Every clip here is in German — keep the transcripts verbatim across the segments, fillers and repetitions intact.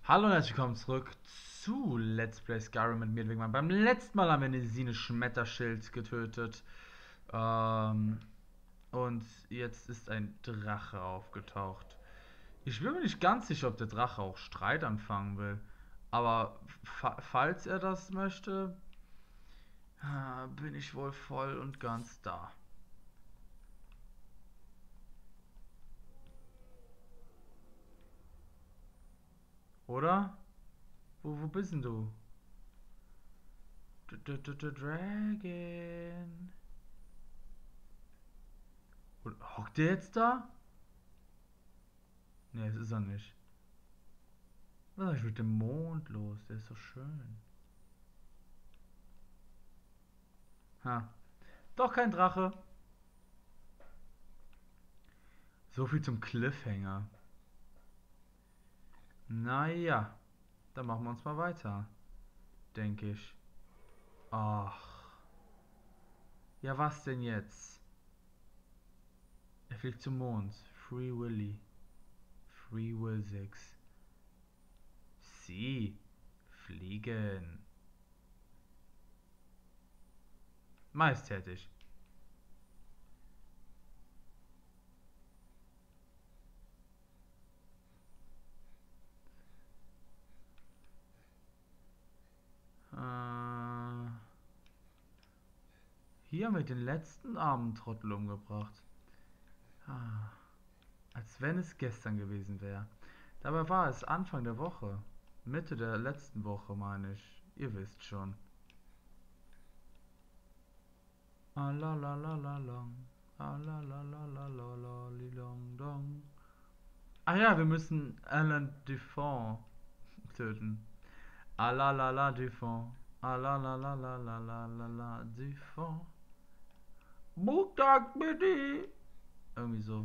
Hallo und herzlich willkommen zurück zu Let's Play Skyrim mit mir, Wingman. Beim letzten Mal haben wir eine Sine Schmetterschild getötet. Ähm, und jetzt ist ein Drache aufgetaucht. Ich bin mir nicht ganz sicher, ob der Drache auch Streit anfangen will. Aber fa falls er das möchte, äh, bin ich wohl voll und ganz da. Oder? Wo, wo bist denn du? D -d -d -d Dragon. Hockt der jetzt da? Ne, das ist er nicht. Was ist eigentlich mit dem Mond los? Der ist so schön. Ha. Doch kein Drache. So viel zum Cliffhanger. Naja, dann machen wir uns mal weiter. Denke ich. Ach. Ja, was denn jetzt? Er fliegt zum Mond. Free Willy. Free Will sechs. Sie. Fliegen. Majestätisch. Äh, hier haben wir den letzten armen Trottel umgebracht. Ah, als wenn es gestern gewesen wäre. Dabei war es Anfang der Woche. Mitte der letzten Woche, meine ich. Ihr wisst schon. Ah la la la la long. Ah la la la la la la li long dong. Ah ja, wir müssen Alan Dufont töten. Ah la la la Dufont. Ah la la la la la la la la Dufont. Buchtag bitte. Irgendwie so.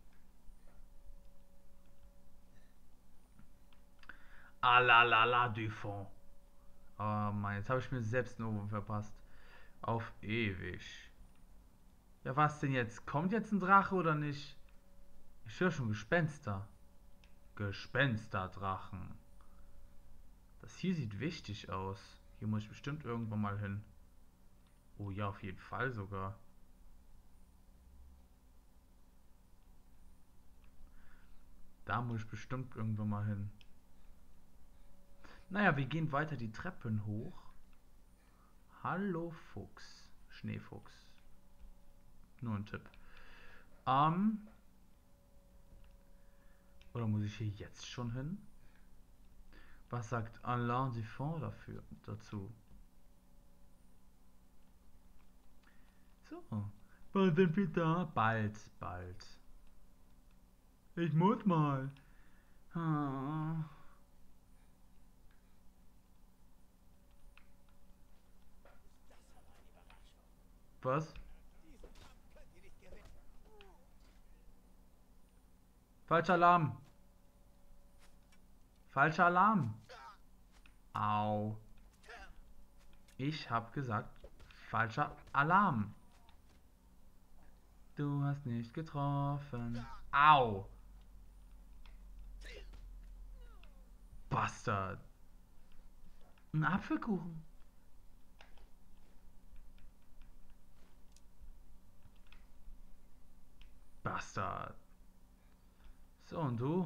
Ah la la la Dufont. Oh Mann, jetzt habe ich mir selbst einen Ofen verpasst. Auf ewig. Ja, was denn jetzt? Kommt jetzt ein Drache oder nicht? Ich höre schon Gespenster. Gespensterdrachen. Das hier sieht wichtig aus. Hier muss ich bestimmt irgendwann mal hin. Oh ja, auf jeden Fall sogar. Da muss ich bestimmt irgendwann mal hin. Naja, wir gehen weiter die Treppen hoch. Hallo Fuchs. Schneefuchs. Nur ein Tipp. Ähm. Oder muss ich hier jetzt schon hin? Was sagt Alain Dufont dafür, dazu? So. Wann sind wir da? Bald, bald. Ich muss mal. Ah. Was? Falscher Alarm. Falscher Alarm. Au. Ich hab gesagt, falscher Alarm. Du hast nicht getroffen. Au. Bastard. Ein Apfelkuchen. Bastard. So, und du?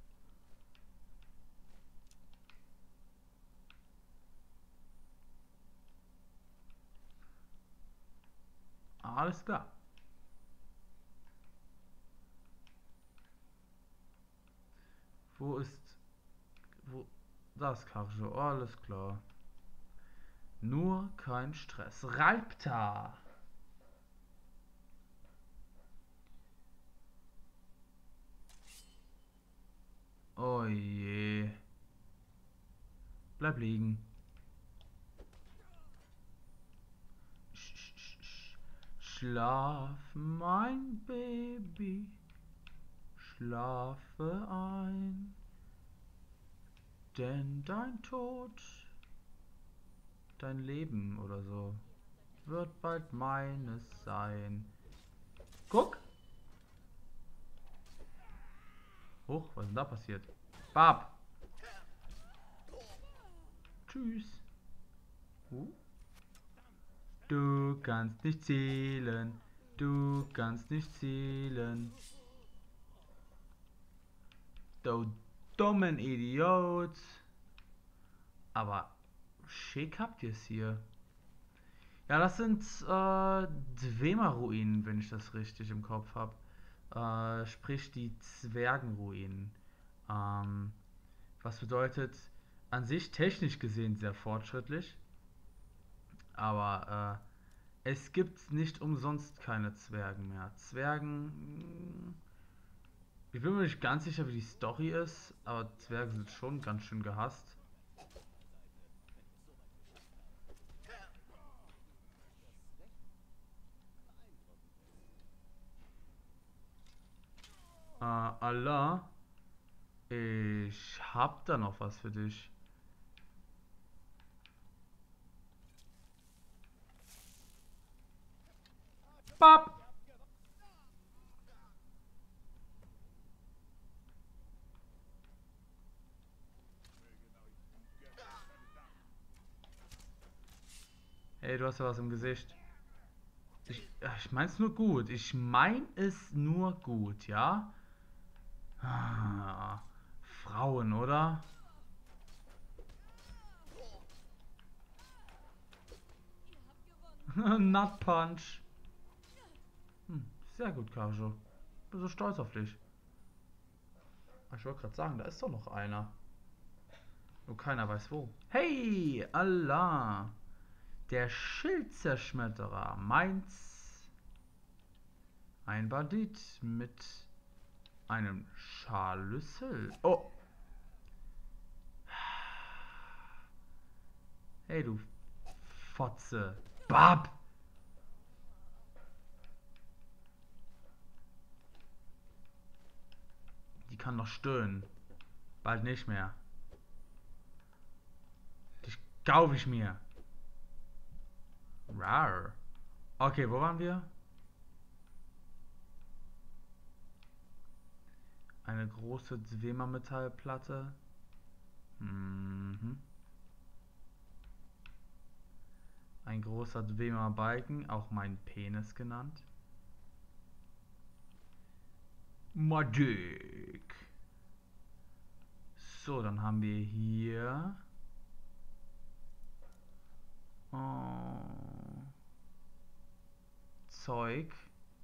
Alles klar. Wo ist... Wo... Das Karjo, alles klar. Nur kein Stress. Ralpta. Oh je. Bleib liegen. Sch sch sch Schlaf, mein Baby. Schlafe ein. Denn dein Tod, dein Leben oder so, wird bald meines sein. Guck! Huch, was ist denn da passiert? Bab! Tschüss. Uh. Du kannst nicht zählen. Du kannst nicht zählen. Du dummen Idiot. Aber schick habt ihr es hier. Ja, das sind äh, Dwemer-Ruinen, wenn ich das richtig im Kopf habe. Äh, sprich die Zwergenruinen. Ähm, was bedeutet, an sich technisch gesehen sehr fortschrittlich. Aber äh, es gibt nicht umsonst keine Zwergen mehr. Zwergen. Ich bin mir nicht ganz sicher, wie die Story ist, aber Zwerge sind schon ganz schön gehasst. Äh, Allah, ich hab da noch was für dich. Bap! Hey, du hast ja was im Gesicht. Ich, ich mein's nur gut. Ich mein es nur gut, ja? Ah, Frauen, oder? Nut Punch. Hm, sehr gut, Kajo. Bin so stolz auf dich. Ich wollte gerade sagen, da ist doch noch einer. Nur keiner weiß wo. Hey, Allah. Der Schildzerschmetterer. Meins. Ein Bandit mit einem Scharlüssel. Oh. Hey, du Fotze. Bab. Die kann noch stöhnen. Bald nicht mehr. Dich kauf ich mir. Rar. Okay, wo waren wir? Eine große Zwema-Metallplatte. Mhm. Ein großer Zwema-Balken, auch mein Penis genannt. Magic. So, dann haben wir hier oh, Zeug.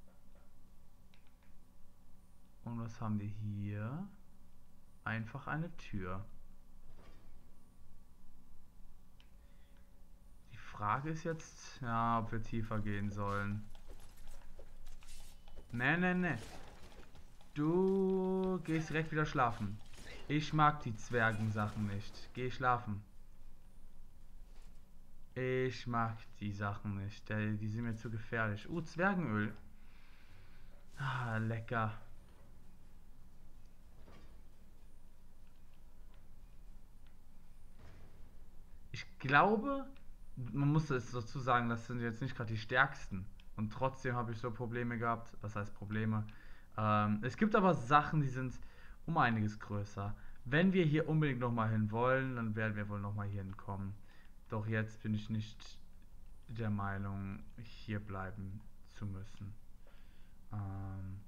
Und was haben wir hier? Einfach eine Tür. Die Frage ist jetzt, ja, ob wir tiefer gehen sollen. Ne, ne, ne. Du gehst direkt wieder schlafen. Ich mag die Zwergensachen nicht. Geh schlafen. Ich mag die Sachen nicht. Die sind mir zu gefährlich. Uh, Zwergenöl. Ah, lecker. Ich glaube, man muss es dazu sagen, das sind jetzt nicht gerade die stärksten. Und trotzdem habe ich so Probleme gehabt. Was heißt Probleme? Ähm, es gibt aber Sachen, die sind um einiges größer. Wenn wir hier unbedingt nochmal hin wollen, dann werden wir wohl nochmal hier hinkommen. Doch jetzt bin ich nicht der Meinung, hier bleiben zu müssen. Ähm,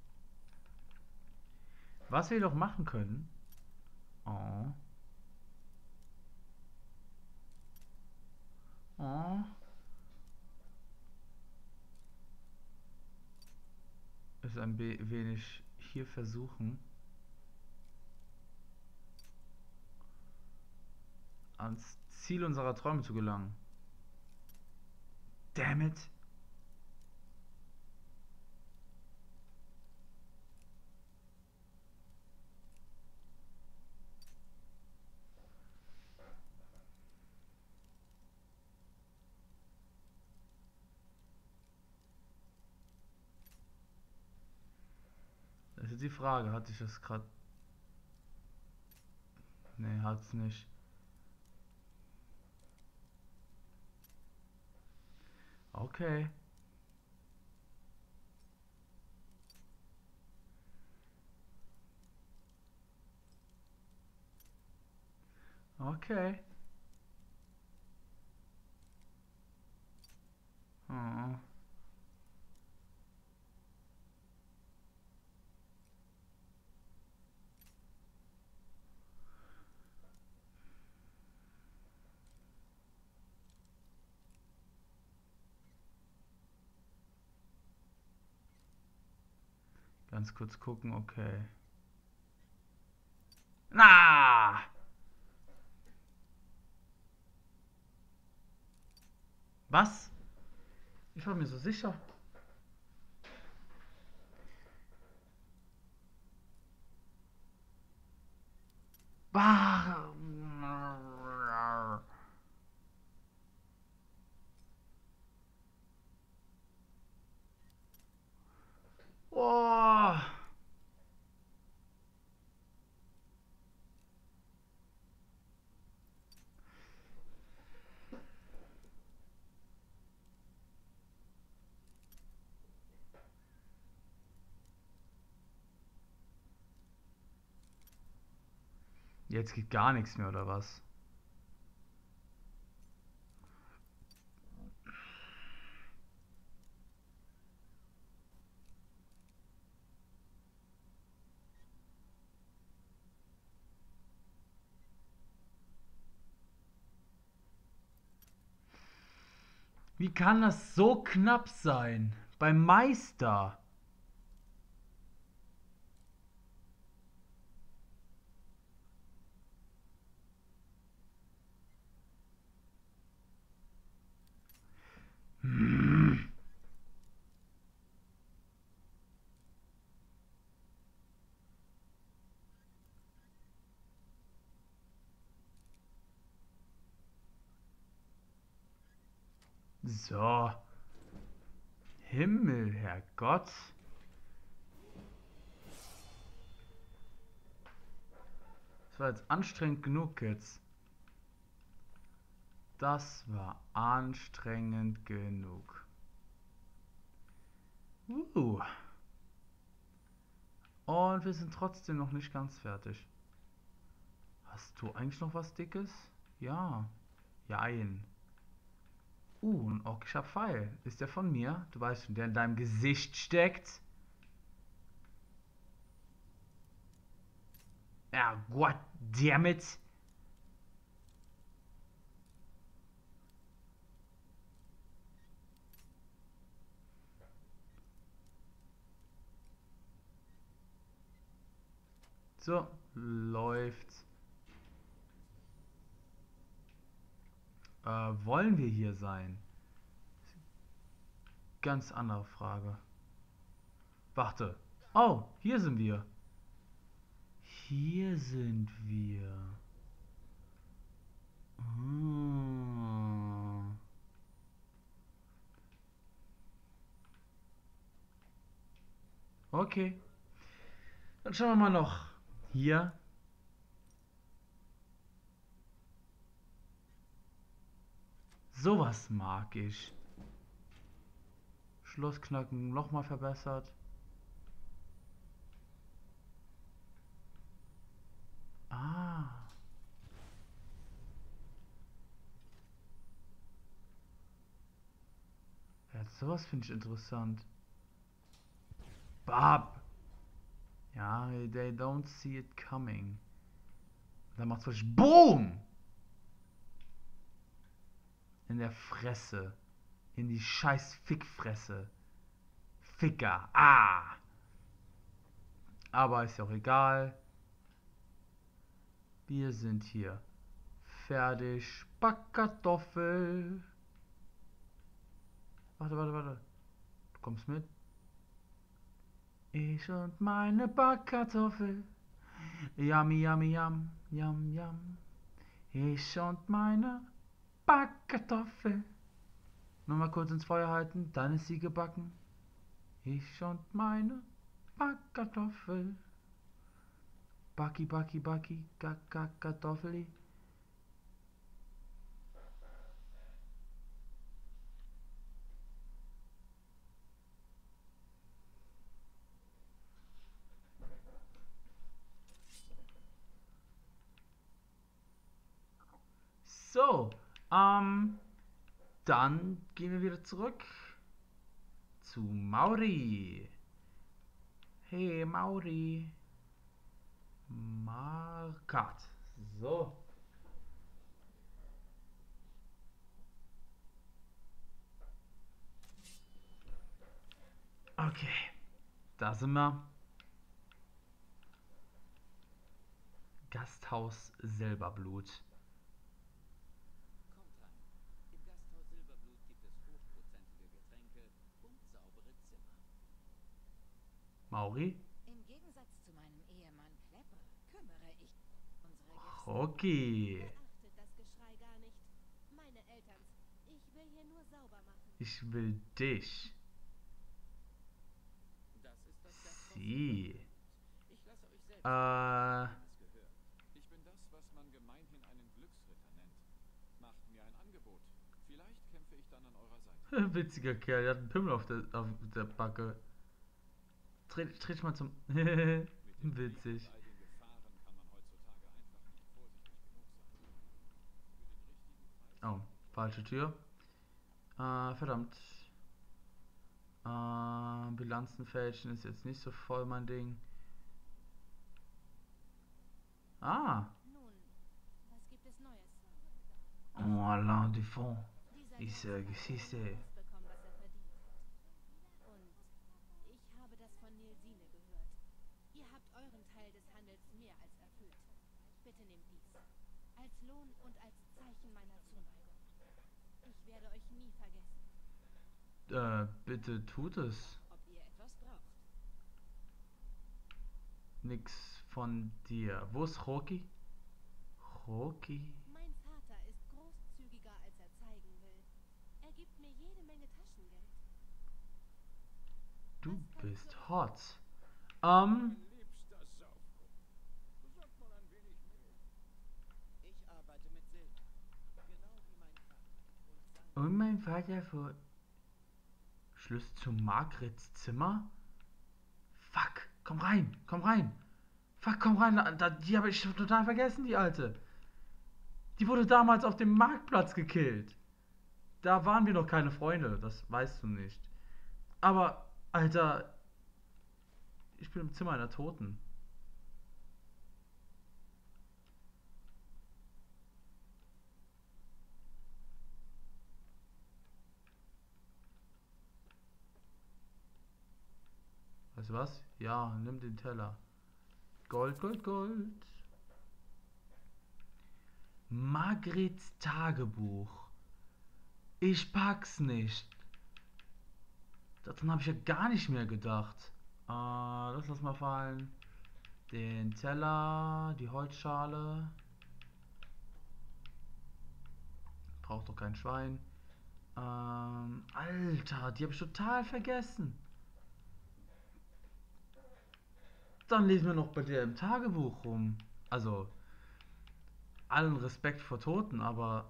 was wir doch machen können. Oh. Oh. Ist ein wenig hier versuchen, ans Ziel unserer Träume zu gelangen. Damn it! Das ist jetzt die Frage, hatte ich das gerade. Nee, hat's nicht. Okay. Okay. Oh. Ganz kurz gucken, okay. Na! Was? Ich war mir so sicher. Bah! Oh! Jetzt geht gar nichts mehr, oder was? Wie kann das so knapp sein? Beim Meister. Hm. So. Himmel, Herrgott. Das war jetzt anstrengend genug jetzt. Das war anstrengend genug. Uh. Und wir sind trotzdem noch nicht ganz fertig. Hast du eigentlich noch was Dickes? Ja. Jein. Uh, ein orkischer Pfeil. Ist der von mir? Du weißt schon, der in deinem Gesicht steckt. Ja, goddammit. So, läuft. Äh, wollen wir hier sein? Ganz andere Frage. Warte. Oh, hier sind wir. Hier sind wir. Hm. Okay. Dann schauen wir mal noch. Hier. Sowas mag ich. Schlussknacken nochmal verbessert. Ah. Ja, sowas finde ich interessant. Bab. Ja, they don't see it coming. Dann macht's wirklich BOOM! In der Fresse. In die scheiß Fickfresse. Ficker. Ah! Aber ist ja auch egal. Wir sind hier. Fertig. Backkartoffel. Warte, warte, warte. Du kommst mit? Ich und meine Backkartoffel. Yummy, yummy, yum, yum, yum. Ich und meine Backkartoffel. Nur mal kurz ins Feuer halten, dann ist sie gebacken. Ich und meine Backkartoffel. Backi, backi, backi, Kartoffeli. So, ähm, Dann gehen wir wieder zurück zu Mauri. Hey Mauri. Markat. So. Okay. Da sind wir. Gasthaus Silberblut. Kommt rein. Im Gasthaus Silberblut gibt es hochprozentige Getränke und saubere Zimmer. Mauri. Im Gegensatz zu meinem Ehemann Klepper kümmere ich unsere Gäste. Okay. Beachtet das Geschrei gar nicht. Meine Elterns, ich will hier nur sauber machen. Ich will dich. Das ist das Gasthaus Sie. Silberblut. Ich lasse euch selbst Äh. sagen, wem es gehört. Ich bin das, was man gemeinhin einen Glücksritter nennt. Macht mir ein Angebot. Vielleicht kämpfe ich dann an eurer Seite. Witziger Kerl, der hat einen Pimmel auf der, auf der Backe. Dreh, dreh dich mal zum. Mit dem Krieg Witzig. und all den Gefahren kann man heutzutage einfach nicht vorsichtig genug sein. Für den richtigen Preis. Oh, falsche Tür. Äh, verdammt. Äh, Bilanzenfälschen ist jetzt nicht so voll mein Ding. Ah. Nun, was gibt es Neues? Oh, Alain Dufont. Dieser Diese Gast hat Geschichte. alles bekommen, was er verdient hat. Und ich habe das von Nilsine gehört. Ihr habt euren Teil des Handels mehr als erfüllt. Bitte nehmt dies. Als Lohn und als Zeichen meiner Zuneigung. Ich werde euch nie vergessen. Äh, bitte tut es. Ob ihr etwas braucht. Nix von dir. Wo ist Rocky? Rocky? Mein Vater ist großzügiger, als er zeigen will. Er gibt mir jede Menge Taschengeld. Du Was kann ich bist für euch hot. Ähm, Mein liebster Saufkuchen. Besorgt mal ein wenig Mehl. Ich arbeite mit Silber. Genau wie mein Vater. Und sein und mein Vater vor Schluss zu Margrets Zimmer? Fuck, komm rein, komm rein. Fuck, komm rein, da, da, die habe ich total vergessen, die alte. Die wurde damals auf dem Marktplatz gekillt. Da waren wir noch keine Freunde, das weißt du nicht. Aber, Alter, ich bin im Zimmer einer Toten. Weißt du was? Ja, nimm den Teller. Gold, Gold, Gold. Margrets Tagebuch. Ich pack's nicht. Daran habe ich ja gar nicht mehr gedacht. Äh, das lass mal fallen. Den Teller, die Holzschale. Braucht doch kein Schwein. Ähm, Alter, die habe ich total vergessen. Dann lesen wir noch bei dir im Tagebuch rum. Also, allen Respekt vor Toten, aber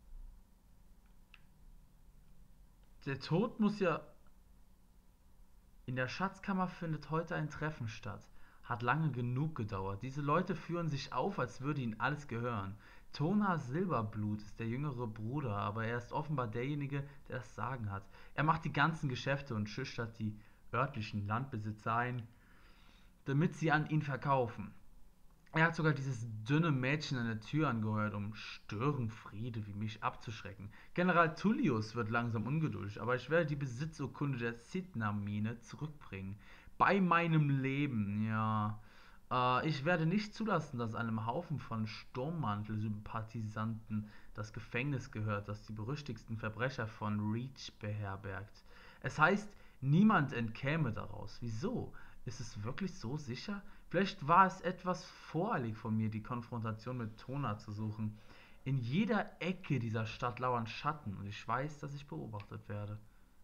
der Tod muss ja... In der Schatzkammer findet heute ein Treffen statt. Hat lange genug gedauert. Diese Leute führen sich auf, als würde ihnen alles gehören. Tona Silberblut ist der jüngere Bruder, aber er ist offenbar derjenige, der das Sagen hat. Er macht die ganzen Geschäfte und schüchtert die örtlichen Landbesitzer ein, damit sie an ihn verkaufen. Er hat sogar dieses dünne Mädchen an der Tür angeheuert, um Störenfriede wie mich abzuschrecken. General Tullius wird langsam ungeduldig, aber ich werde die Besitzurkunde der Sidna-Mine zurückbringen. Bei meinem Leben, ja. Äh, ich werde nicht zulassen, dass einem Haufen von Sturmmantel-Sympathisanten das Gefängnis gehört, das die berüchtigsten Verbrecher von Reach beherbergt. Es heißt, niemand entkäme daraus. Wieso? Ist es wirklich so sicher? Vielleicht war es etwas voreilig von mir, die Konfrontation mit Tona zu suchen. In jeder Ecke dieser Stadt lauern Schatten und ich weiß, dass ich beobachtet werde.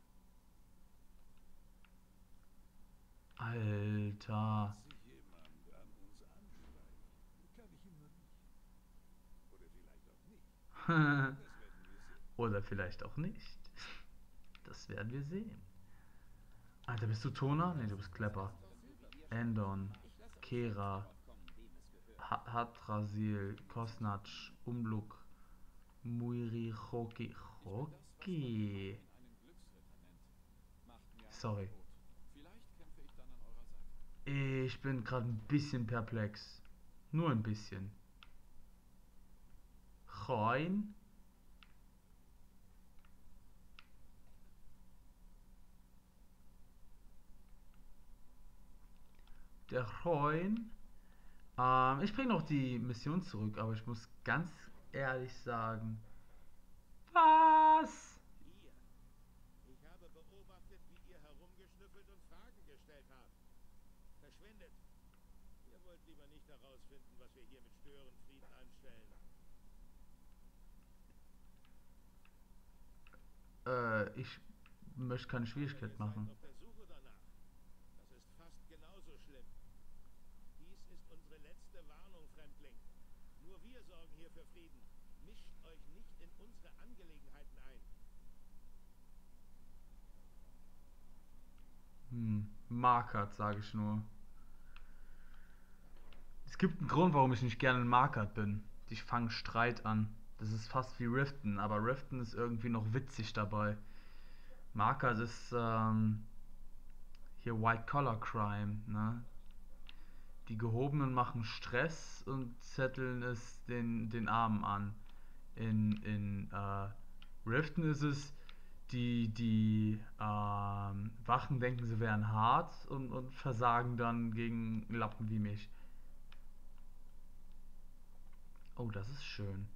Alter. Sie jemand an uns anschleichen, kann ich ihn nur riechen. Oder vielleicht auch nicht. Das werden wir sehen. Oder vielleicht auch nicht. Das werden wir sehen. Alter, bist du Tona? Ne, du bist Klepper. Endon, Kera, Ha- Hadrasil, Kosnatsch, Umluk, Muiri, Choki. Choki? G. einen Glücksritter nennt. Macht mir ein Sorry. Angebot. Vielleicht kämpfe ich dann an eurer Seite. Ich bin gerade ein bisschen perplex. Nur ein bisschen. Rein. Der Rein. Ähm, ich bringe noch die Mission zurück, aber ich muss ganz ehrlich sagen. Was? Ihr. Ich habe beobachtet, wie ihr herumgeschnüffelt und Fragen gestellt habt. Verschwindet. Ihr wollt lieber nicht herausfinden, was wir hier mit Störenfrieden anstellen. Äh, ich möchte keine Ihr Schwierigkeit seid machen. auf der Suche danach. Das ist fast genauso schlimm. Dies ist unsere letzte Warnung, Fremdling. Nur wir sorgen hier für Frieden. Mischt euch nicht in unsere Angelegenheiten ein. Hm, Markert, sage ich nur. Es gibt einen Grund, warum ich nicht gerne ein Markert bin. Ich fange Streit an. Das ist fast wie Riften, aber Riften ist irgendwie noch witzig dabei. Markert ist ähm, hier White Collar Crime, ne? Die Gehobenen machen Stress und zetteln es den, den Armen an. In, in äh, Riften ist es, die, die ähm, Wachen denken, sie wären hart und, und versagen dann gegen Lappen wie mich. Oh, das ist schön.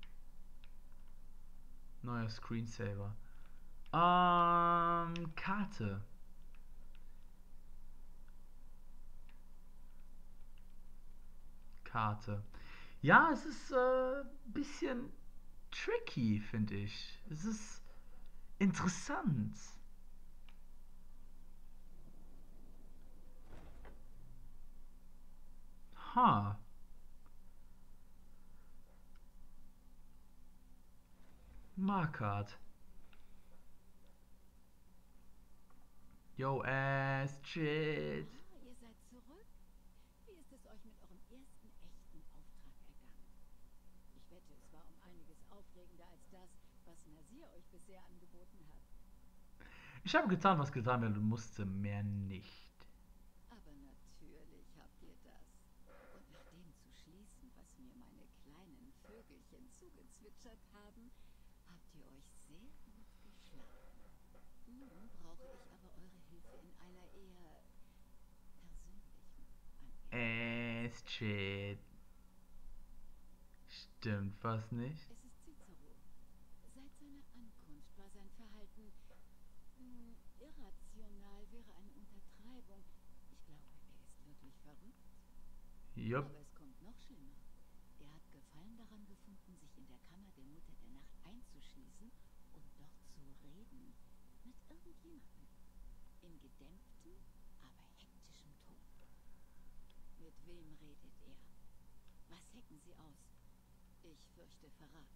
Neuer Screensaver. Ähm, Karte. Karte. Ja, es ist ein äh, bisschen tricky, finde ich. Es ist interessant. Ha. Markart. Yo, ass, shit. Ah, ihr seid zurück? Wie ist es euch mit eurem ersten echten Auftrag ergangen? Ich wette, es war um einiges aufregender als das, was Nasir euch bisher angeboten hat. Ich habe getan, was getan werden musste, mehr nicht. Aber natürlich habt ihr das. Und nach dem zu schließen, was mir meine kleinen Vögelchen zugezwitschert haben, habt ihr euch sehr gut geschlagen. Nun brauche ich aber eure Hilfe in einer eher persönlichen Angelegenheit. Ass, shit. Stimmt was nicht? Es ist Cicero. Seit seiner Ankunft war sein Verhalten mh, irrational, wäre eine Untertreibung. Ich glaube, er ist wirklich verrückt. Jupp. Aber es kommt noch schlimmer. Er hat Gefallen daran gefunden, sich in der Kammer der Mutter der Nacht einzuschließen und dort zu reden. Mit irgendjemandem. In gedämpftem, aber hektischem Ton. Mit wem redet er? Was hecken sie aus? Ich fürchte Verrat.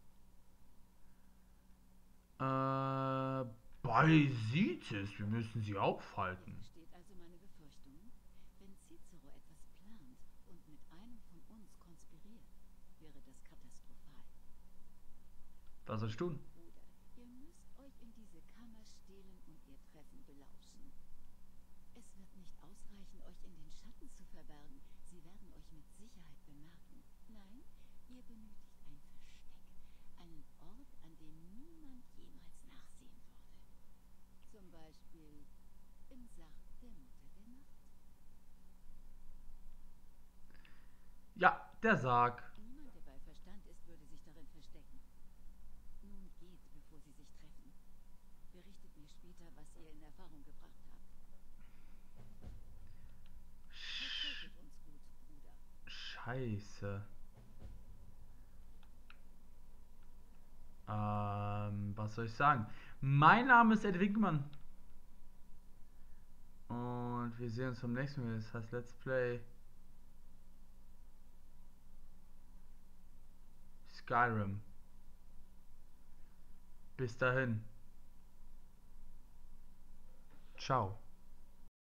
Äh, bei Sitis, wir müssen sie Ihr aufhalten. versteht also meine Befürchtungen? Wenn Cicero etwas plant und mit einem von uns konspiriert, wäre das katastrophal. Was soll ich tun? Bruder, ihr müsst euch in diese Kammer stehlen und ihr Treffen belauschen. Es wird nicht ausreichen, euch in den Schatten zu verbergen. Sie werden euch mit Sicherheit bemerken. Nein, ihr benötigt ein Versteck. Einen Ort, an dem niemand jemals nachsehen würde. Zum Beispiel im Sarg der Mutter der Nacht. Ja, der Sarg. Niemand, der bei Verstand ist, würde sich darin verstecken. Nun geht, bevor sie sich treffen. Berichtet mir später, was ihr in Erfahrung gebracht habt. Vertretet uns gut, Bruder. Scheiße. Ähm, was soll ich sagen? Mein Name ist Ed Winkmann. Und wir sehen uns beim nächsten Mal. Das heißt Let's Play Skyrim. Bis dahin. Ciao.